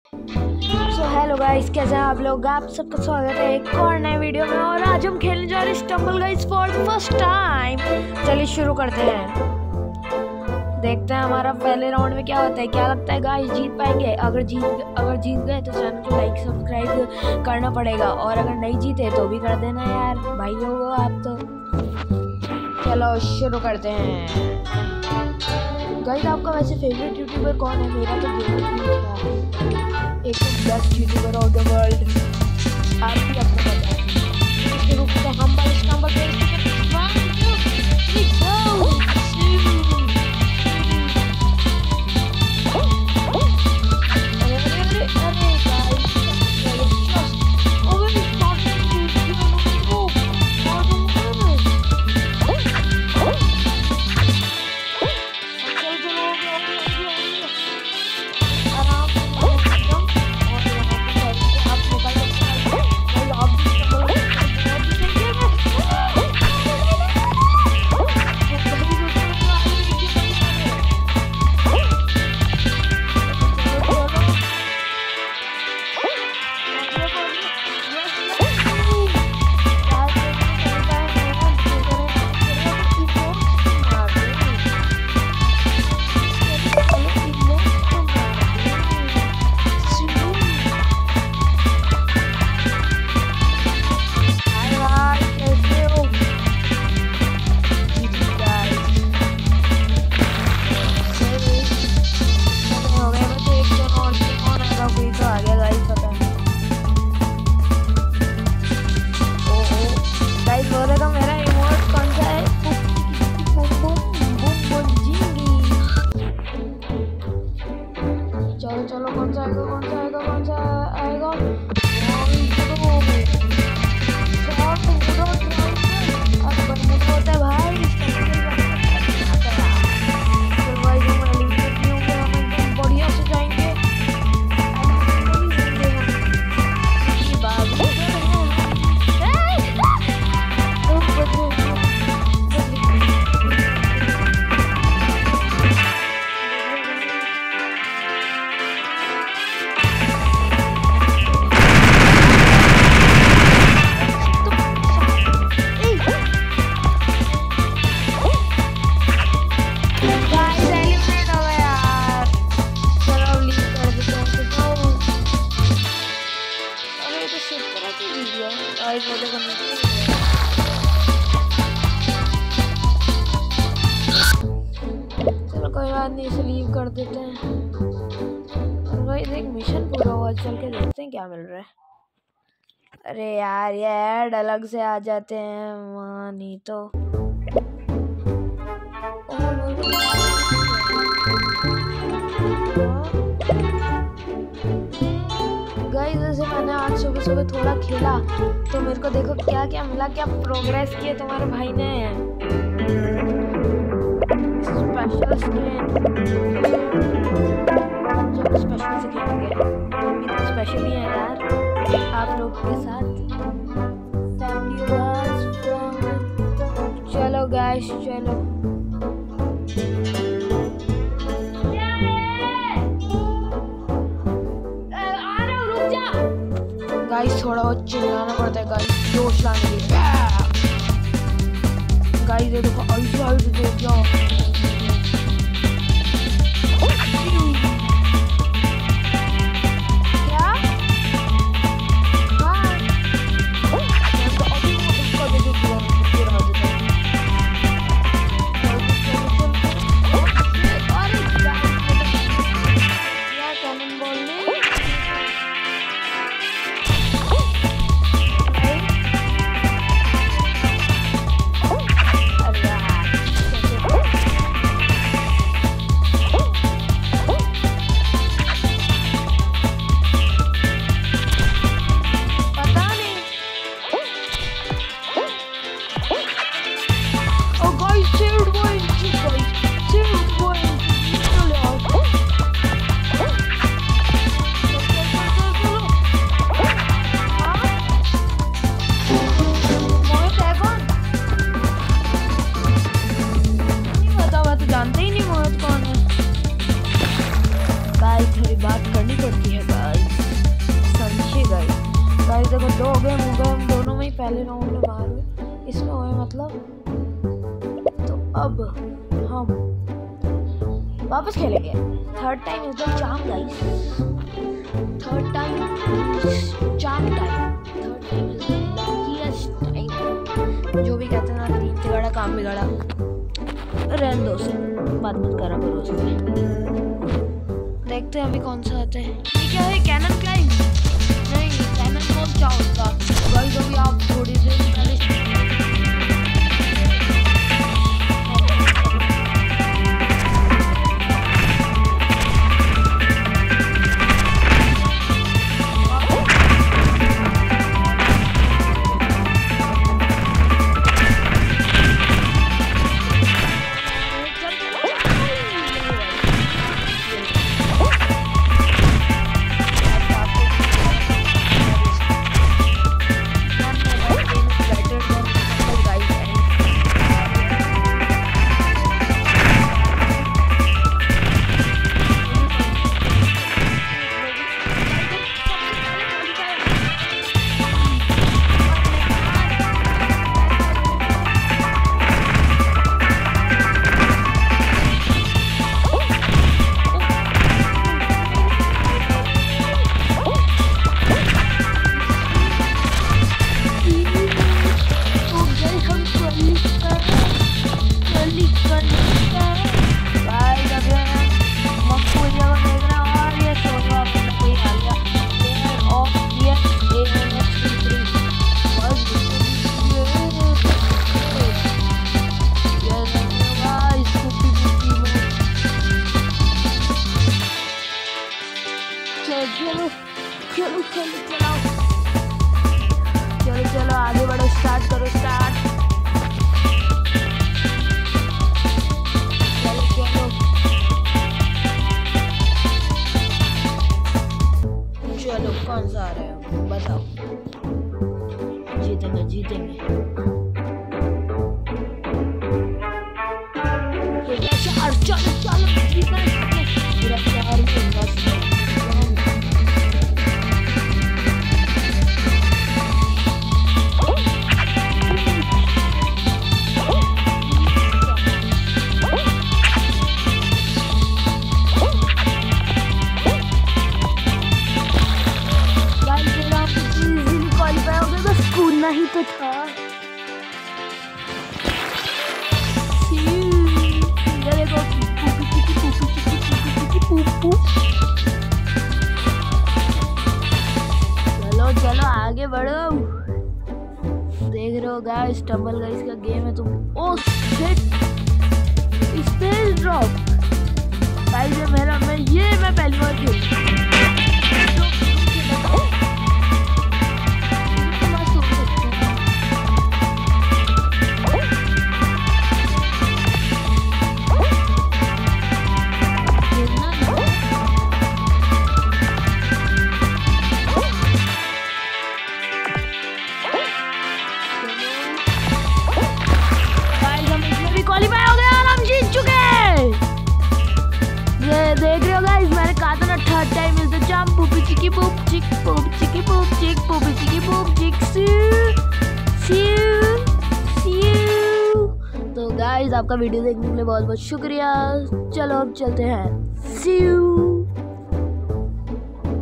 So hello guys, कैसे हैं आप लोग। आप सबका स्वागत है एक और नए वीडियो में। और आज हम खेलने जा रहे हैं stumble guys for the first time. चलिए शुरू करते हैं, देखते हैं हमारा पहले राउंड में क्या होता है। क्या लगता है गाइस, जीत पाएंगे? अगर जीत गए तो चैनल को लाइक सब्सक्राइब करना पड़ेगा, और अगर नहीं जीते तो भी कर देना यार, भाई हो आप तो। चलो शुरू करते हैं गाइस। आपका वैसे फेवरेट यूट्यूबर कौन है? मेरा तो एक best YouTuber of the world. आप भी अपना बताएं। शुरू करते हैं हम बस नंबर पे। चलो कौन सा आएगा? होता है भाई। बढ़िया से जाएंगे। चलो कोई बात नहीं, इसे लीव कर देते हैं। और भाई देख, मिशन पूरा हुआ, चल के देखते हैं क्या मिल रहा है। अरे यार ये ऐड अलग से आ जाते हैं वहाँ, नहीं तो गाइस जैसे मैंने आज सुबह थोड़ा खेला तो मेरे को देखो क्या क्या मिला, क्या प्रोग्रेस किए तुम्हारे भाई ने। स्पेशल स्किन, जब स्पेशल से खेलेंगे हम भी तो स्पेशल ही है यार आप लोग के साथ। चलो गाइस चलो, गाइस थोड़ा बहुत चिल्लाना पड़ता है गाइस, जोश लाने के लिए। गाइस ये देखो, ऐसा देख जाओ। देखो 2 गेम हो गए, हम दोनों में ही पहले राउंड में बाहर हुए, इसमें हुए मतलब। तो अब हम वापस खेलेंगे। Third time is the charm guys, third time charm time, third time is the luckiest time. जो भी कहते हैं ना, 3 तिगाड़ा काम बिगाड़ा, रहने दो उसे, बात मत करा करो उससे। देखते हैं अभी कौन सा आता है। ये क्या है, कैनन क्लाइम? नहीं, कैनन मोड क्या होता है गाइस? अभी आप थोड़ी देर पहले चलो आगे बढ़ो, स्टार्ट करो, स्टार्ट। चलो कौन सा आ रहा है बताओ? जीतेंगे जीतेंगे। चलो चलो ही तो था। चलो चलो आगे बढ़ो। देख रहे हो गाइस, स्टम्बल गाइस का गेम है। तुम oh shit, space drop guys, ये मैं पहली बार खेल। देख रहे हो गाइस, मैंने कहा था ना third time is the charm. पूपी चिकी पूप चिक, पूप चिकी पूप चिक, पूपी चिकी पूप चिक। तो गाइस आपका वीडियो देखने के लिए बहुत बहुत शुक्रिया। चलो अब चलते हैं। See you.